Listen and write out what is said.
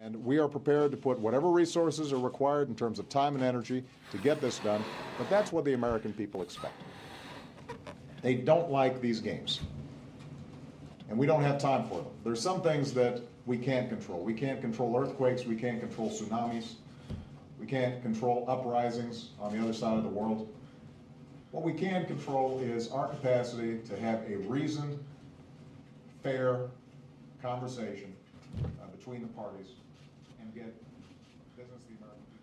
And we are prepared to put whatever resources are required in terms of time and energy to get this done, but that's what the American people expect. They don't like these games, and we don't have time for them. There's some things that we can't control. We can't control earthquakes, we can't control tsunamis, we can't control uprisings on the other side of the world. What we can control is our capacity to have a reasoned, fair conversation between the parties and get business the American people.